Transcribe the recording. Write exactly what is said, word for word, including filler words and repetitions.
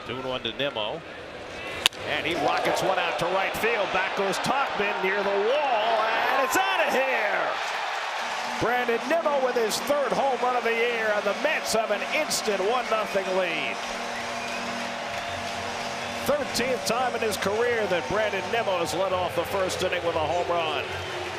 two one to Nimmo. And he rockets one out to right field. Back goes Topman near the wall, and it's out of here. Brandon Nimmo with his third home run of the year, and the Mets have an instant one nothing lead. thirteenth time in his career that Brandon Nimmo has led off the first inning with a home run.